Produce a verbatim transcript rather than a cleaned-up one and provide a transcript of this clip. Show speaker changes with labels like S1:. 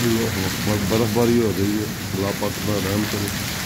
S1: अल्लाह अकबर, बर्फबारी हो रही है। अल्लाह पाक अपना रहम करे।